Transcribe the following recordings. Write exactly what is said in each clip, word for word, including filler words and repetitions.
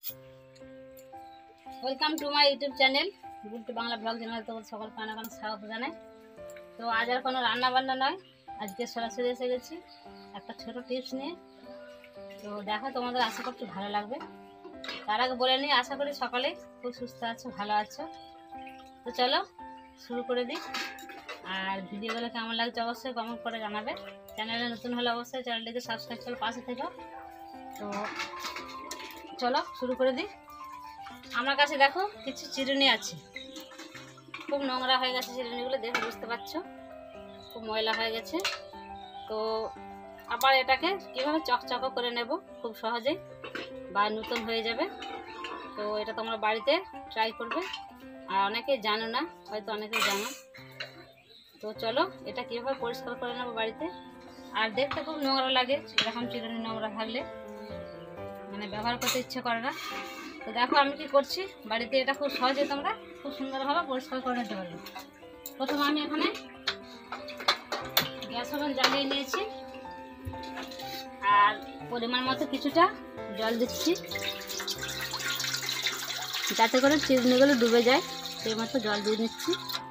Welcome to my YouTube channel good Bangla blog channel. তো সকল কানা কানা স্বাগত জানাই। তো আজ আর কোনো রান্না বান্না নয়, আজকে সরাসরি এসে গেছি একটা ছোট টিপস নিয়ে। তো দেখো, তোমাদের আশা করছি ভালো লাগবে। তার আগে বলে নিই, আশা করি সকালে খুব সুস্থ আছো, ভালো আছো। তো চলো শুরু করে দিই। আর ভিডিওগুলো কেমন লাগছে অবশ্যই কমেন্ট করে জানাবে। চ্যানেলে নতুন হলে অবশ্যই চ্যানেলটিকে সাবস্ক্রাইব করে পাশে থেকো। তো চলো শুরু করে দিই। আমার কাছে দেখো কিছু চিরুনি আছে, খুব নোংরা হয়ে গেছে চিরুনিগুলো, দেখে বুঝতে পারছো খুব ময়লা হয়ে গেছে। তো আবার এটাকে কীভাবে চকচক করে নেব খুব সহজেই, বা নতুন হয়ে যাবে। তো এটা তোমরা বাড়িতে ট্রাই করবে। আর অনেকেই জানো না, হয়তো অনেকেই জানো। তো চলো এটা কীভাবে পরিষ্কার করে নেবো বাড়িতে। আর দেখতে খুব নোংরা লাগে এরকম চিরুনি নোংরা থাকলে, মানে ব্যবহার করতে ইচ্ছে করে না। তো দেখো আমি কি করছি বাড়িতে, এটা খুব সহজে তোমরা খুব সুন্দরভাবে পরিষ্কার করে নিতে পারবে। প্রথমে আমি এখানে গ্যাস ওভেন জ্বালিয়ে নিয়েছি, আর পরিমাণ মতো কিছুটা জল দিচ্ছি যাতে করে চিরুনিগুলো ডুবে যায়, সেই মতো জল দিয়ে নিচ্ছি।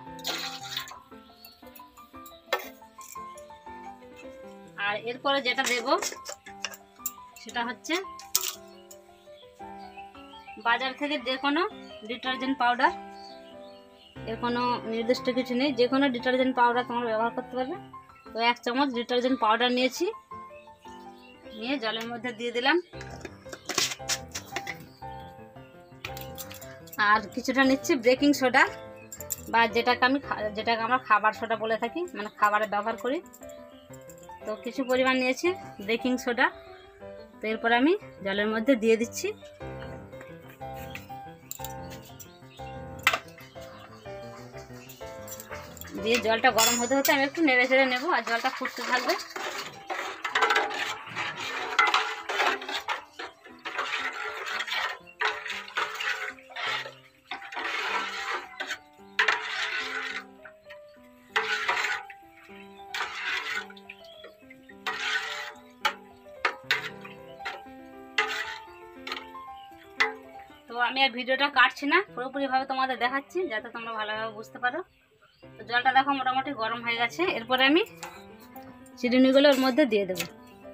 আর এরপরে যেটা দেব সেটা হচ্ছে বাজার থেকে যে কোনো ডিটারজেন্ট পাউডার। এর কোনো নির্দিষ্ট কিছু নেই, যে কোনো ডিটারজেন্ট পাউডার তোমরা ব্যবহার করতে পারবে। তো এক চামচ ডিটারজেন্ট পাউডার নিয়েছি, নিয়ে জলের মধ্যে দিয়ে দিলাম। আর কিছুটা নিচ্ছি বেকিং সোডা, বা যেটাকে আমি যেটাকে আমরা খাবার সোডা বলে থাকি, মানে খাবারে ব্যবহার করি। তো কিছু পরিমাণ নিয়েছি বেকিং সোডা। তো এরপর আমি জলের মধ্যে দিয়ে দিচ্ছি। দিয়ে জলটা গরম হতে হতে আমি একটু নেড়ে চেড়ে নেবো, আর জলটা ফুটতে থাকবে। তো আমি আর ভিডিওটা কাটছি না, পুরোপুরিভাবে তোমাদের দেখাচ্ছি যাতে তোমরা ভালোভাবে বুঝতে পারো। তো জলটা দেখো মোটামুটি গরম হয়ে গেছে। এরপরে আমি চিরুনিগুলো ওর মধ্যে দিয়ে দেবো।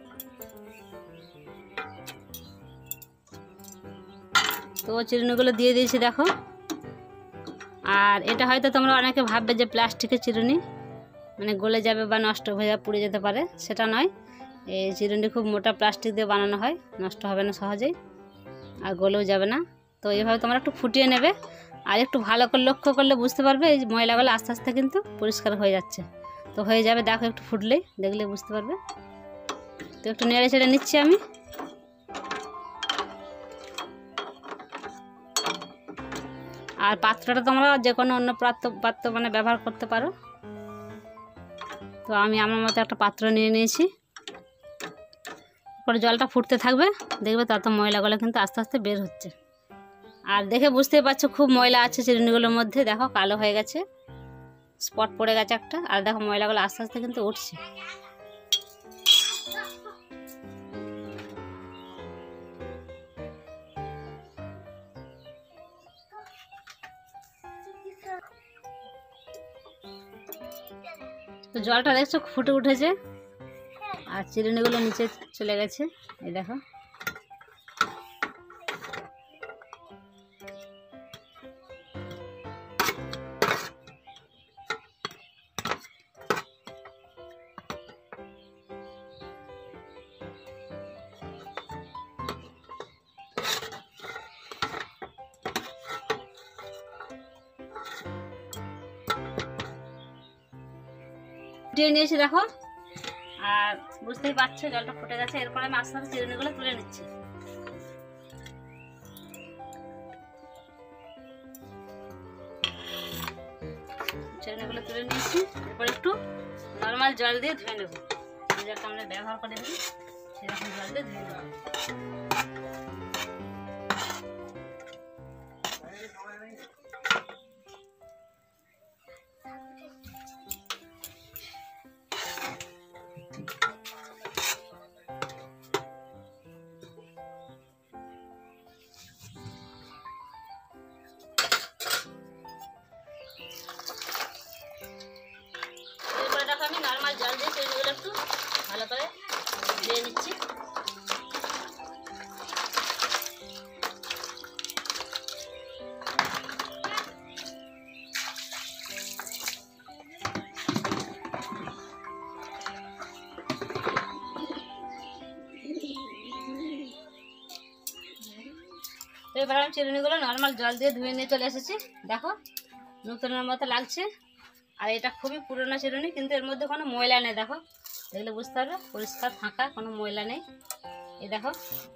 তো চিরুনিগুলো দিয়ে দিয়েছি দেখো। আর এটা হয়তো তোমরা অনেকে ভাববে যে প্লাস্টিকের চিরুনি, মানে গলে যাবে বা নষ্ট হয়ে যাবে, পুড়ে যেতে পারে। সেটা নয়, এই চিরুনি খুব মোটা প্লাস্টিক দিয়ে বানানো হয়, নষ্ট হবে না সহজেই, আর গলেও যাবে না। তো এইভাবে তোমরা একটু ফুটিয়ে নেবে, আর একটু ভালো করে লক্ষ্য করলে বুঝতে পারবে এই ময়লাগুলো আস্তে আস্তে কিন্তু পরিষ্কার হয়ে যাচ্ছে। তো হয়ে যাবে, দেখো একটু ফুটলেই দেখলে বুঝতে পারবে। তো একটু নেড়ে ছেড়ে নিচ্ছি আমি। আর পাত্রটা তোমরা যে কোনো অন্য পাত্র পাত্র মানে ব্যবহার করতে পারো। তো আমি আমার মতো একটা পাত্র নিয়ে নিয়েছি। পরে জলটা ফুটতে থাকবে, দেখবে তত ময়লাগুলো কিন্তু আস্তে আস্তে বের হচ্ছে। আর দেখে বুঝতেই পারছো খুব ময়লা আছে চিরুনিগুলোর মধ্যে, দেখো কালো হয়ে গেছে, স্পট পড়ে গেছে একটা। আর দেখো ময়লাগুলো আস্তে আস্তে কিন্তু উঠছে। তো জলটা দেখছো ফুটে উঠেছে, আর চিরুনিগুলো নিচে চলে গেছে, এই দেখো। ফুটিয়ে নিয়েছি দেখো, আর বুঝতেই পারছো জলটা ফুটে গেছে। এরপর আমি আস্তে আস্তে চিরুনিগুলো তুলে নিচ্ছি। চিরুনিগুলো তুলে নিয়েছি। এরপর একটু নর্মাল জল দিয়ে ধুয়ে নেবো, যেটা আমরা ব্যবহার করে দিই সেরকম জল দিয়ে ধুয়ে নেবো। তো এবার আমি চিরুনিগুলো নর্মাল জল দিয়ে ধুয়ে নিয়ে চলে এসেছি। দেখো নতুনের মতো লাগছে। আর এটা খুবই পুরোনো চিরুনি, কিন্তু এর মধ্যে কোনো ময়লা নেই। দেখো দেখলে বুঝতে পারবে, পরিষ্কার ফাঁকা, কোনো ময়লা নেই। এই দেখো,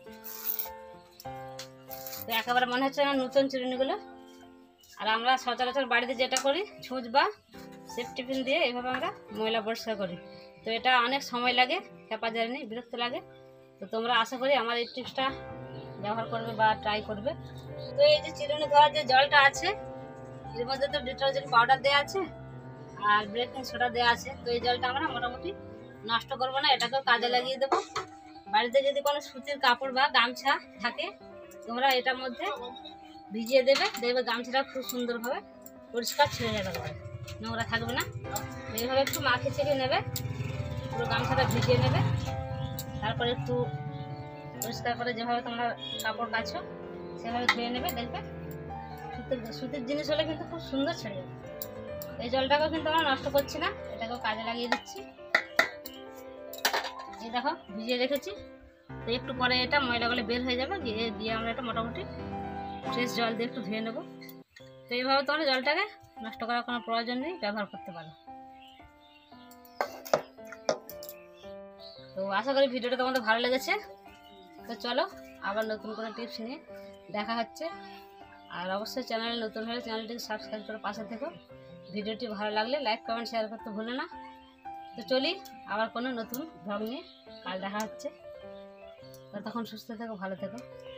তো একেবারে মনে হচ্ছে না নতুন চিরুনিগুলো। আর আমরা সচরাচর বাড়িতে যেটা করি, ছুঁচ বা সেফ টিফিন দিয়ে এইভাবে আমরা ময়লা পরিষ্কার করি। তো এটা অনেক সময় লাগে, খেপা যায়নি, বিরক্ত লাগে। তো তোমরা আশা করি আমার এই টিপসটা ব্যবহার করবে বা ট্রাই করবে। তো এই যে চিরুনি ধোয়ার যে জলটা আছে, এর মধ্যে তো ডিটারজেন্ট পাউডার দেওয়া আছে আর বেকিং সোডা দেওয়া আছে। তো এই জলটা আমরা মোটামুটি নষ্ট করবো না, এটাকেও কাজে লাগিয়ে দেবো। বাড়িতে যদি কোনো সুতির কাপড় বা গামছা থাকে, তোমরা এটার মধ্যে ভিজিয়ে দেবে, দেখবে গামছাটা খুব সুন্দরভাবে পরিষ্কার ছেড়ে যাবে, নোংরা থাকবে না। এইভাবে একটু মাখিয়ে চেখে নেবে, পুরো গামছাটা ভিজিয়ে নেবে, তারপরে একটু পরিষ্কার করে যেভাবে তোমরা কাপড় কাছো সেভাবে ধুয়ে নেবে। দেখবে সুতির সুতির জিনিস হলে কিন্তু খুব সুন্দর ছেড়ে যাবে। এই জলটাকেও কিন্তু আমরা নষ্ট করছি না, এটাকেও কাজে লাগিয়ে দিচ্ছি। এই দেখো ভিজিয়ে রেখেছি, তো একটু পরে এটা ময়লাগুলো বের হয়ে যাবে, গিয়ে দিয়ে আমরা এটা মোটামুটি ফ্রেশ জল দিয়ে একটু ধুয়ে নেবো। তো এইভাবে তোমরা জলটাকে নষ্ট করার কোনো প্রয়োজন নেই, ব্যবহার করতে পারো। তো আশা করি ভিডিওটা তোমাদের ভালো লেগেছে। তো চলো আবার নতুন কোনো টিপস নিয়ে দেখা হচ্ছে। আর অবশ্যই চ্যানেলে নতুন হলে চ্যানেলটিকে সাবস্ক্রাইব করে পাশে থেকো। ভিডিওটি ভালো লাগলে লাইক কমেন্ট শেয়ার করতে ভুলো না। তো চলি আবার কোনো নতুন ভ্লগ নিয়ে, কাল দেখা হচ্ছে। ততক্ষণ সুস্থ থেকো, ভালো থেকো।